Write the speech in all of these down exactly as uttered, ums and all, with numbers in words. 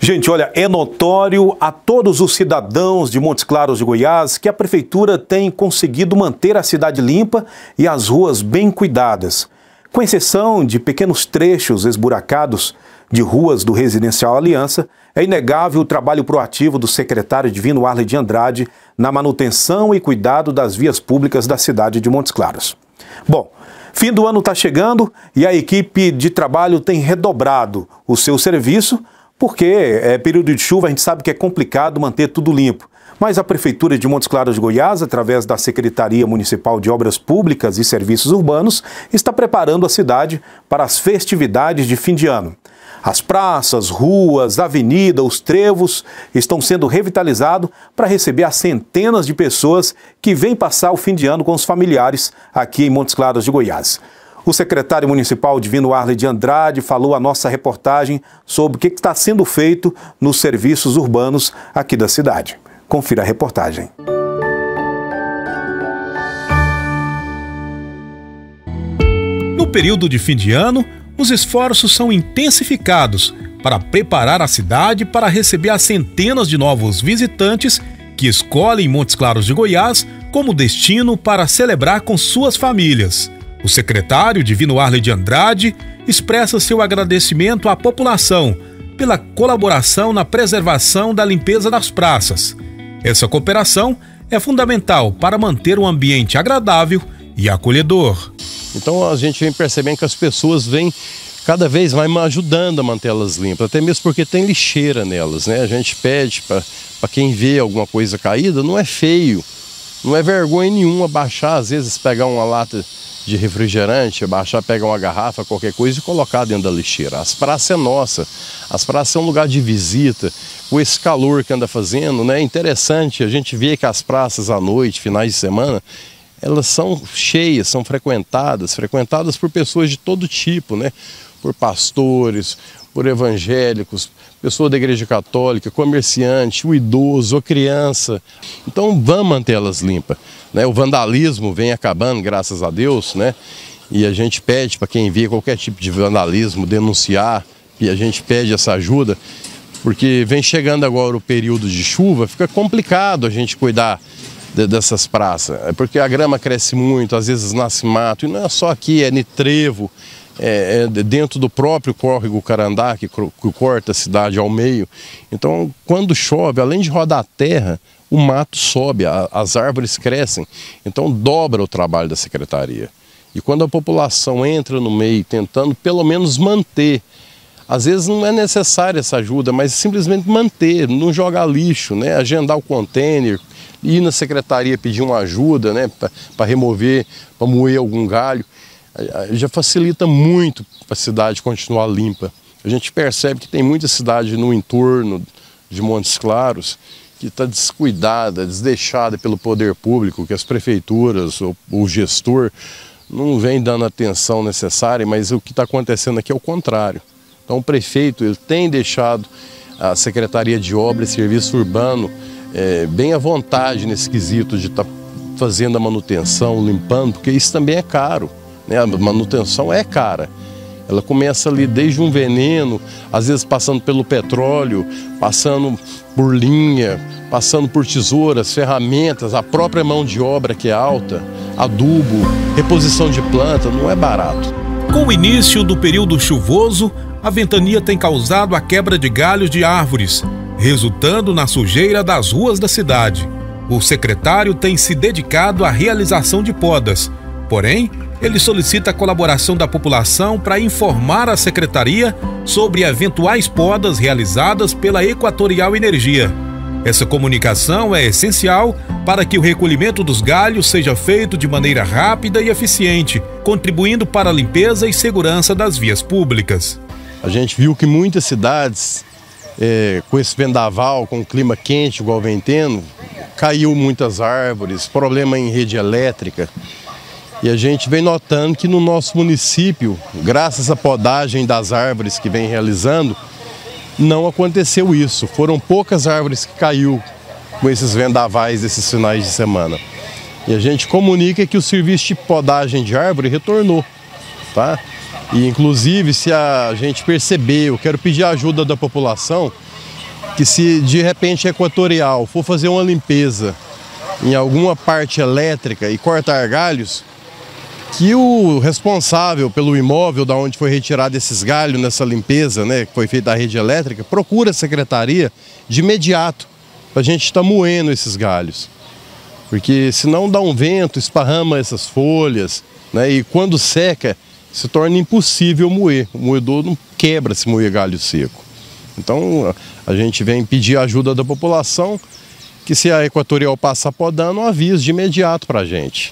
Gente, olha, é notório a todos os cidadãos de Montes Claros de Goiás que a prefeitura tem conseguido manter a cidade limpa e as ruas bem cuidadas. Com exceção de pequenos trechos esburacados de ruas do Residencial Aliança, é inegável o trabalho proativo do secretário Divino Arley de Andrade na manutenção e cuidado das vias públicas da cidade de Montes Claros. Bom, fim do ano está chegando e a equipe de trabalho tem redobrado o seu serviço, porque é período de chuva, a gente sabe que é complicado manter tudo limpo. Mas a Prefeitura de Montes Claros de Goiás, através da Secretaria Municipal de Obras Públicas e Serviços Urbanos, está preparando a cidade para as festividades de fim de ano. As praças, ruas, avenida, os trevos estão sendo revitalizados para receber as centenas de pessoas que vêm passar o fim de ano com os familiares aqui em Montes Claros de Goiás. O secretário municipal Divino Arley de Andrade falou à nossa reportagem sobre o que está sendo feito nos serviços urbanos aqui da cidade. Confira a reportagem. No período de fim de ano, os esforços são intensificados para preparar a cidade para receber as centenas de novos visitantes que escolhem Montes Claros de Goiás como destino para celebrar com suas famílias. O secretário Divino Arley de Andrade expressa seu agradecimento à população pela colaboração na preservação da limpeza das praças. Essa cooperação é fundamental para manter um ambiente agradável e acolhedor. Então a gente vem percebendo que as pessoas vêm cada vez mais ajudando a mantê-las limpas, até mesmo porque tem lixeira nelas, né? A gente pede para quem vê alguma coisa caída, não é feio, não é vergonha nenhuma baixar, às vezes pegar uma lata de refrigerante, abaixar, pegar uma garrafa, qualquer coisa e colocar dentro da lixeira. As praças é nossa, as praças são um lugar de visita, com esse calor que anda fazendo, né? É interessante a gente ver que as praças à noite, finais de semana, elas são cheias, são frequentadas, frequentadas por pessoas de todo tipo, né? Por pastores, por evangélicos, pessoa da igreja católica, comerciante, o idoso, a criança. Então vamos mantê-las limpas, né? O vandalismo vem acabando, graças a Deus, né? E a gente pede para quem vê qualquer tipo de vandalismo denunciar, e a gente pede essa ajuda, porque vem chegando agora o período de chuva, fica complicado a gente cuidar de, dessas praças, é porque a grama cresce muito, às vezes nasce mato, e não é só aqui, é nitrevo. É, é dentro do próprio córrego Carandá, que, que corta a cidade ao meio. Então, quando chove, além de rodar a terra, o mato sobe, a, as árvores crescem. Então, dobra o trabalho da secretaria. E quando a população entra no meio, tentando pelo menos manter, às vezes não é necessária essa ajuda, mas simplesmente manter, não jogar lixo, né? Agendar o container, ir na secretaria pedir uma ajuda, né? Para remover, para moer algum galho. Já facilita muito para a cidade continuar limpa. A gente percebe que tem muita cidade no entorno de Montes Claros que está descuidada, desdeixada pelo poder público, que as prefeituras ou o gestor não vem dando a atenção necessária, mas o que está acontecendo aqui é o contrário. Então o prefeito ele tem deixado a Secretaria de Obras e Serviço Urbano é, bem à vontade nesse quesito de estar tá fazendo a manutenção, limpando, porque isso também é caro. A manutenção é cara, ela começa ali desde um veneno, às vezes passando pelo petróleo, passando por linha, passando por tesouras, ferramentas, a própria mão de obra que é alta, adubo, reposição de planta, não é barato. Com o início do período chuvoso, a ventania tem causado a quebra de galhos de árvores, resultando na sujeira das ruas da cidade. O secretário tem se dedicado à realização de podas, porém, ele solicita a colaboração da população para informar a secretaria sobre eventuais podas realizadas pela Equatorial Energia. Essa comunicação é essencial para que o recolhimento dos galhos seja feito de maneira rápida e eficiente, contribuindo para a limpeza e segurança das vias públicas. A gente viu que muitas cidades, é, com esse vendaval, com o clima quente igual vem tendo, caiu muitas árvores, problema em rede elétrica. E a gente vem notando que no nosso município, graças à podagem das árvores que vem realizando, não aconteceu isso. Foram poucas árvores que caiu com esses vendavais esses finais de semana. E a gente comunica que o serviço de podagem de árvore retornou, tá? E inclusive se a gente perceber, eu quero pedir a ajuda da população, que se de repente a Equatorial for fazer uma limpeza em alguma parte elétrica e cortar galhos, que o responsável pelo imóvel da onde foi retirado esses galhos nessa limpeza, né, que foi feita a rede elétrica, procura a secretaria de imediato para a gente estar moendo esses galhos. Porque senão dá um vento, esparrama essas folhas, né, e quando seca se torna impossível moer. O moedor não quebra se moer galho seco. Então a gente vem pedir a ajuda da população, que se a Equatorial passar podando, um aviso de imediato para a gente.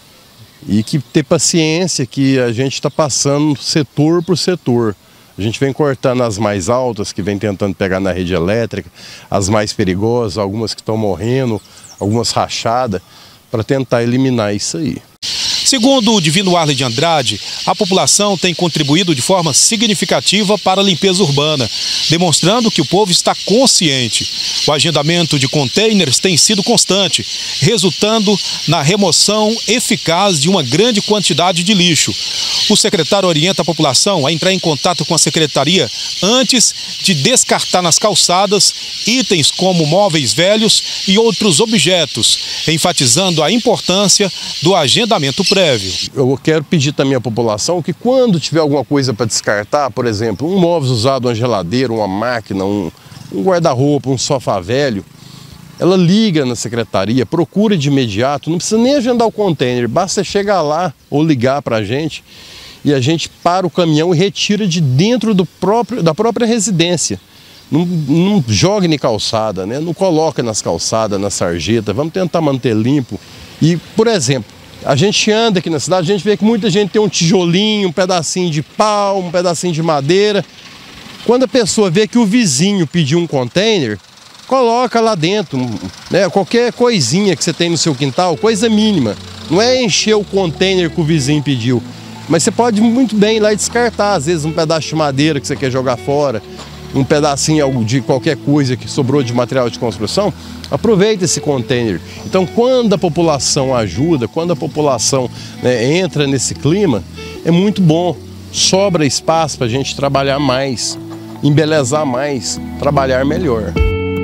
E que ter paciência, que a gente está passando setor por setor. A gente vem cortando as mais altas, que vem tentando pegar na rede elétrica, as mais perigosas, algumas que estão morrendo, algumas rachadas, para tentar eliminar isso aí. Segundo o Divino Arley de Andrade, a população tem contribuído de forma significativa para a limpeza urbana, demonstrando que o povo está consciente. O agendamento de containers tem sido constante, resultando na remoção eficaz de uma grande quantidade de lixo. O secretário orienta a população a entrar em contato com a secretaria antes de descartar nas calçadas itens como móveis velhos e outros objetos, enfatizando a importância do agendamento prévio. Eu quero pedir também à população que quando tiver alguma coisa para descartar, por exemplo, um móvel usado, uma geladeira, uma máquina, um, um guarda-roupa, um sofá velho, ela liga na secretaria, procura de imediato, não precisa nem agendar o container, basta chegar lá ou ligar para a gente e a gente para o caminhão e retira de dentro do próprio, da própria residência. Não, não joga em calçada, né? Não coloca nas calçadas, na sarjeta, vamos tentar manter limpo. E, por exemplo, a gente anda aqui na cidade, a gente vê que muita gente tem um tijolinho, um pedacinho de pau, um pedacinho de madeira. Quando a pessoa vê que o vizinho pediu um container, coloca lá dentro, né? Qualquer coisinha que você tem no seu quintal, coisa mínima. Não é encher o container que o vizinho pediu, mas você pode muito bem ir lá e descartar, às vezes um pedaço de madeira que você quer jogar fora, um pedacinho de qualquer coisa que sobrou de material de construção, aproveita esse container. Então, quando a população ajuda, quando a população, né, entra nesse clima, é muito bom. Sobra espaço para a gente trabalhar mais, embelezar mais, trabalhar melhor.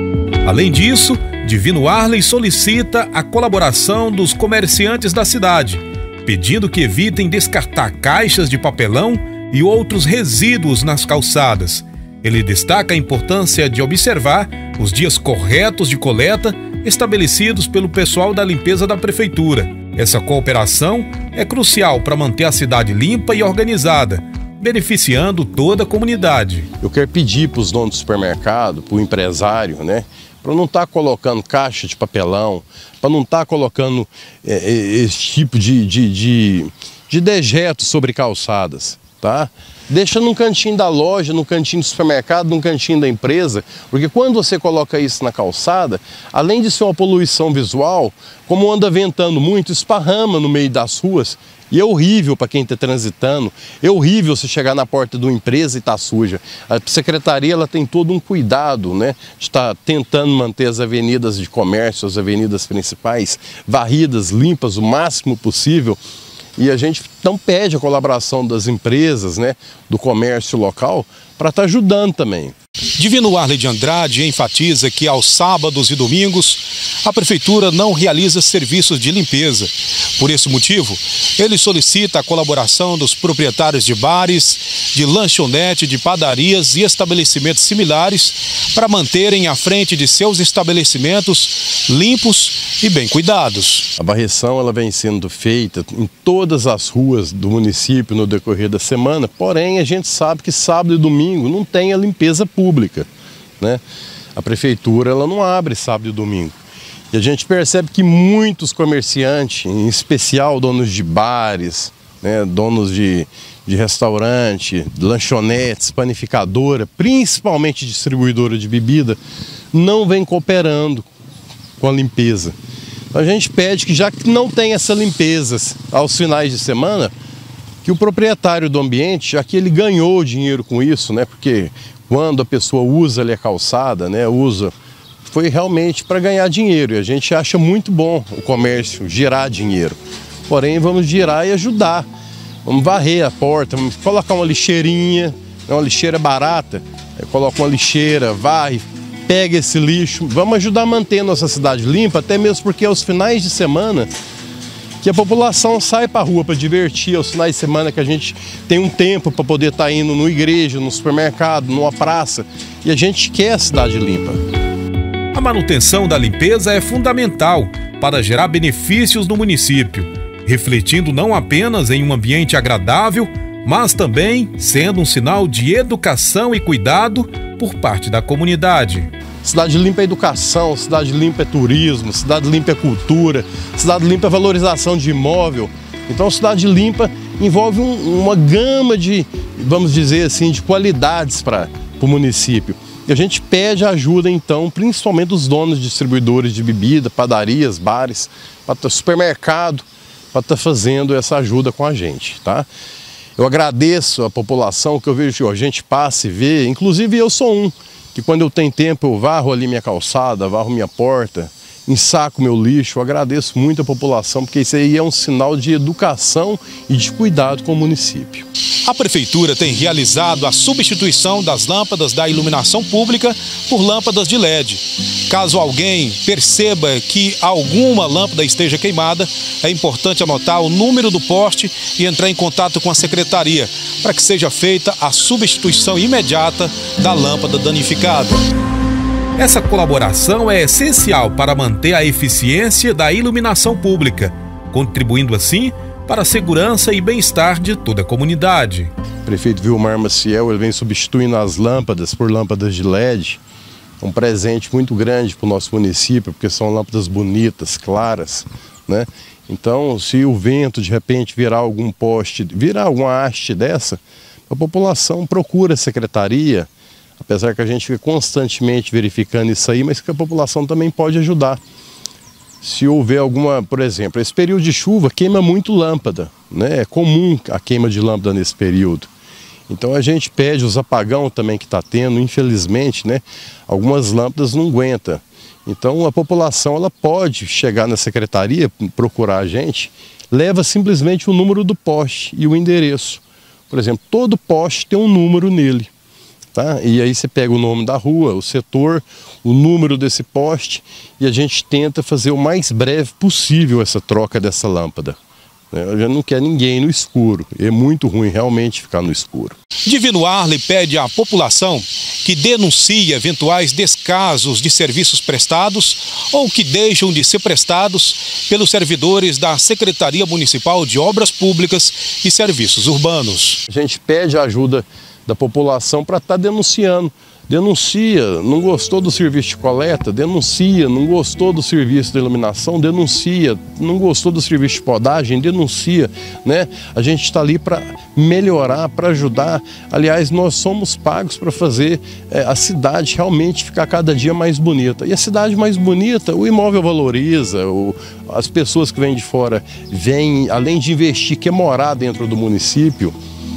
Além disso, Divino Arley solicita a colaboração dos comerciantes da cidade, pedindo que evitem descartar caixas de papelão e outros resíduos nas calçadas. Ele destaca a importância de observar os dias corretos de coleta estabelecidos pelo pessoal da limpeza da prefeitura. Essa cooperação é crucial para manter a cidade limpa e organizada, beneficiando toda a comunidade. Eu quero pedir para os donos do supermercado, para o empresário, né, para não estar tá colocando caixa de papelão, para não estar tá colocando é, esse tipo de, de, de, de dejetos sobre calçadas, tá? Deixa num cantinho da loja, num cantinho do supermercado, num cantinho da empresa, porque quando você coloca isso na calçada, além de ser uma poluição visual, como anda ventando muito, esparrama no meio das ruas, e é horrível para quem está transitando, é horrível você chegar na porta de uma empresa e estar tá suja. A secretaria ela tem todo um cuidado, né, de estar tá tentando manter as avenidas de comércio, as avenidas principais, varridas, limpas o máximo possível. E a gente então pede a colaboração das empresas, né, do comércio local, para estar ajudando também. Divino Arley de Andrade enfatiza que aos sábados e domingos a prefeitura não realiza serviços de limpeza. Por esse motivo, ele solicita a colaboração dos proprietários de bares, de lanchonete, de padarias e estabelecimentos similares para manterem à frente de seus estabelecimentos limpos e bem cuidados. A varrição ela vem sendo feita em todas as ruas do município no decorrer da semana, porém a gente sabe que sábado e domingo não tem a limpeza pública, né? A prefeitura ela não abre sábado e domingo. E a gente percebe que muitos comerciantes, em especial donos de bares, né, donos de, de restaurante, lanchonetes, panificadora, principalmente distribuidora de bebida, não vem cooperando com a limpeza. A gente pede que, já que não tem essa limpeza aos finais de semana, que o proprietário do ambiente, já que ele ganhou dinheiro com isso, né, porque quando a pessoa usa ali a calçada, né, usa, foi realmente para ganhar dinheiro. E a gente acha muito bom o comércio girar dinheiro. Porém, vamos girar e ajudar. Vamos varrer a porta, vamos colocar uma lixeirinha, uma lixeira barata, coloca uma lixeira, varre, pega esse lixo, vamos ajudar a manter a nossa cidade limpa, até mesmo porque aos finais de semana que a população sai para a rua para divertir, aos finais de semana que a gente tem um tempo para poder estar indo numa igreja, no supermercado, numa praça, e a gente quer a cidade limpa. A manutenção da limpeza é fundamental para gerar benefícios no município, refletindo não apenas em um ambiente agradável, mas também sendo um sinal de educação e cuidado por parte da comunidade. Cidade limpa é educação, cidade limpa é turismo, cidade limpa é cultura, cidade limpa é valorização de imóvel. Então, cidade limpa envolve um, uma gama de, vamos dizer assim, de qualidades para o município. E a gente pede ajuda, então, principalmente dos donos de distribuidores de bebida, padarias, bares, para supermercado, para estar fazendo essa ajuda com a gente, tá? Eu agradeço a população que eu vejo que a gente passa e vê, inclusive eu sou um, que quando eu tenho tempo eu varro ali minha calçada, varro minha porta, ensaco meu lixo. Eu agradeço muito a população, porque isso aí é um sinal de educação e de cuidado com o município. A Prefeitura tem realizado a substituição das lâmpadas da iluminação pública por lâmpadas de L E D. Caso alguém perceba que alguma lâmpada esteja queimada, é importante anotar o número do poste e entrar em contato com a Secretaria, para que seja feita a substituição imediata da lâmpada danificada. Essa colaboração é essencial para manter a eficiência da iluminação pública, contribuindo assim para a segurança e bem-estar de toda a comunidade. O prefeito Vilmar Maciel ele vem substituindo as lâmpadas por lâmpadas de L E D, um presente muito grande para o nosso município, porque são lâmpadas bonitas, claras, né? Então, se o vento de repente virar algum poste, virar alguma haste dessa, a população procura a secretaria, apesar que a gente fica constantemente verificando isso aí, mas que a população também pode ajudar. Se houver alguma, por exemplo, esse período de chuva queima muito lâmpada, né? É comum a queima de lâmpada nesse período. Então a gente pede os apagão também que está tendo, infelizmente, né? Algumas lâmpadas não aguentam. Então a população ela pode chegar na secretaria, procurar a gente, leva simplesmente o número do poste e o endereço. Por exemplo, todo poste tem um número nele. Tá? E aí você pega o nome da rua, o setor, o número desse poste e a gente tenta fazer o mais breve possível essa troca dessa lâmpada. A gente não quer ninguém no escuro, é muito ruim realmente ficar no escuro. Divino Arley pede à população que denuncie eventuais descasos de serviços prestados ou que deixam de ser prestados pelos servidores da Secretaria Municipal de Obras Públicas e Serviços Urbanos. A gente pede a ajuda da população para estar denunciando. Denuncia, não gostou do serviço de coleta, denuncia, não gostou do serviço de iluminação, denuncia, não gostou do serviço de podagem, denuncia, né? A gente está ali para melhorar, para ajudar. Aliás, nós somos pagos para fazer é, a cidade realmente ficar cada dia mais bonita. E a cidade mais bonita, o imóvel valoriza, o, as pessoas que vêm de fora vêm, além de investir, quer morar dentro do município.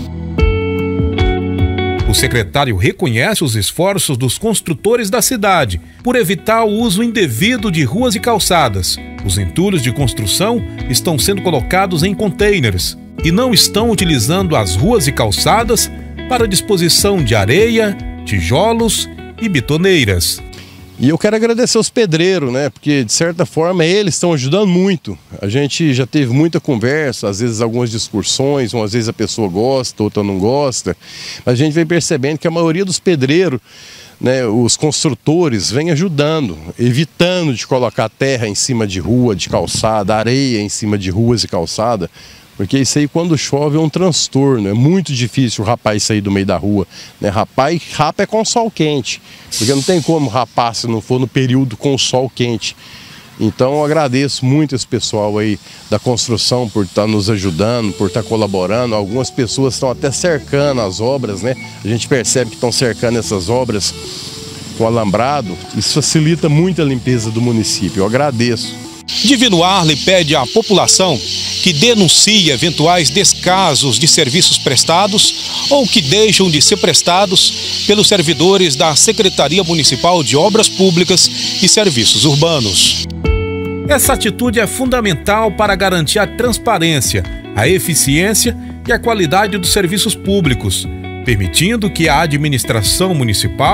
O secretário reconhece os esforços dos construtores da cidade por evitar o uso indevido de ruas e calçadas. Os entulhos de construção estão sendo colocados em containers e não estão utilizando as ruas e calçadas para disposição de areia, tijolos e betoneiras. E eu quero agradecer aos pedreiros, né? Porque de certa forma eles estão ajudando muito. A gente já teve muita conversa, às vezes algumas discussões, às vezes a pessoa gosta, outra não gosta. Mas a gente vem percebendo que a maioria dos pedreiros, né, os construtores, vem ajudando, evitando de colocar terra em cima de rua, de calçada, areia em cima de ruas e calçada. Porque isso aí, quando chove, é um transtorno. É muito difícil o rapaz sair do meio da rua, né? Rapaz, rapa é com sol quente. Porque não tem como rapar se não for no período com sol quente. Então, eu agradeço muito esse pessoal aí da construção por estar nos ajudando, por estar colaborando. Algumas pessoas estão até cercando as obras, né? A gente percebe que estão cercando essas obras com alambrado. Isso facilita muito a limpeza do município. Eu agradeço. Divino Arley pede à população que denuncie eventuais descasos de serviços prestados ou que deixam de ser prestados pelos servidores da Secretaria Municipal de Obras Públicas e Serviços Urbanos. Essa atitude é fundamental para garantir a transparência, a eficiência e a qualidade dos serviços públicos, permitindo que a administração municipal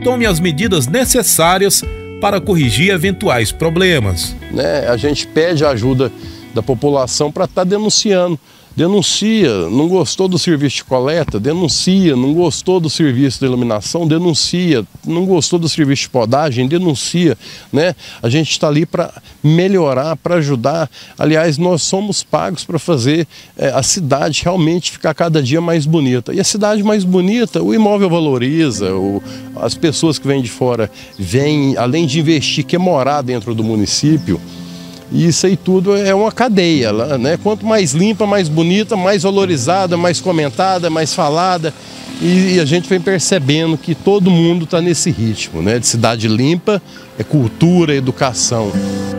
tome as medidas necessárias para corrigir eventuais problemas. Né? A gente pede a ajuda da população para estar denunciando. Denuncia, não gostou do serviço de coleta, denuncia, não gostou do serviço de iluminação, denuncia, não gostou do serviço de podagem, denuncia, né? A gente está ali para melhorar, para ajudar. Aliás, nós somos pagos para fazer é, a cidade realmente ficar cada dia mais bonita. E a cidade mais bonita, o imóvel valoriza, o, as pessoas que vêm de fora vêm, além de investir, quer morar dentro do município. E isso aí tudo é uma cadeia, né? Quanto mais limpa, mais bonita, mais valorizada, mais comentada, mais falada. E, e a gente vem percebendo que todo mundo está nesse ritmo, né? De cidade limpa, é cultura, é educação.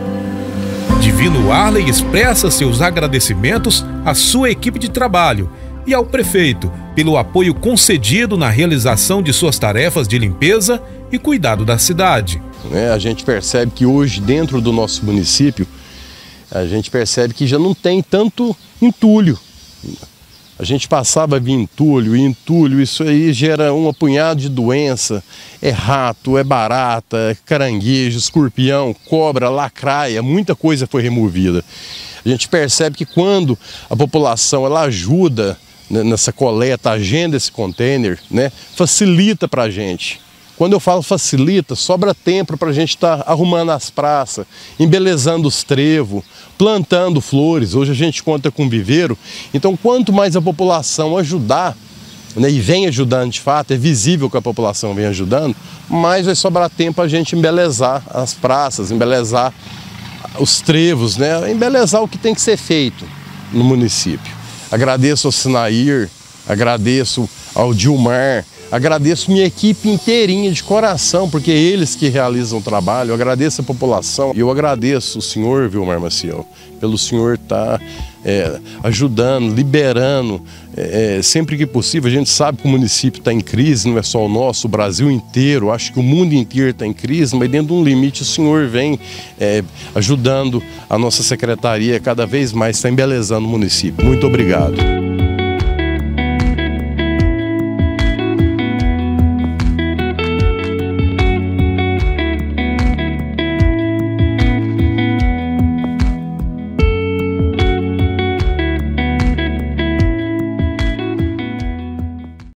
Divino Arley expressa seus agradecimentos à sua equipe de trabalho e ao prefeito pelo apoio concedido na realização de suas tarefas de limpeza e cuidado da cidade. É, a gente percebe que hoje, dentro do nosso município, a gente percebe que já não tem tanto entulho. A gente passava a vir entulho, e entulho, isso aí gera um apunhado de doença. É rato, é barata, é caranguejo, escorpião, cobra, lacraia, muita coisa foi removida. A gente percebe que quando a população ela ajuda nessa coleta, agenda esse container, né, facilita para a gente. Quando eu falo facilita, sobra tempo para a gente estar tá arrumando as praças, embelezando os trevos, plantando flores. Hoje a gente conta com viveiro. Então, quanto mais a população ajudar, né, e vem ajudando de fato, é visível que a população vem ajudando, mais vai sobrar tempo a gente embelezar as praças, embelezar os trevos, né, embelezar o que tem que ser feito no município. Agradeço ao Sinair, agradeço ao Dilmar, agradeço minha equipe inteirinha de coração, porque é eles que realizam o trabalho. Eu agradeço a população e eu agradeço o senhor, Vilmar Maciel, pelo senhor estar é, ajudando, liberando, é, sempre que possível. A gente sabe que o município está em crise, não é só o nosso, o Brasil inteiro, acho que o mundo inteiro está em crise, mas dentro de um limite o senhor vem é, ajudando a nossa secretaria cada vez mais, está embelezando o município. Muito obrigado.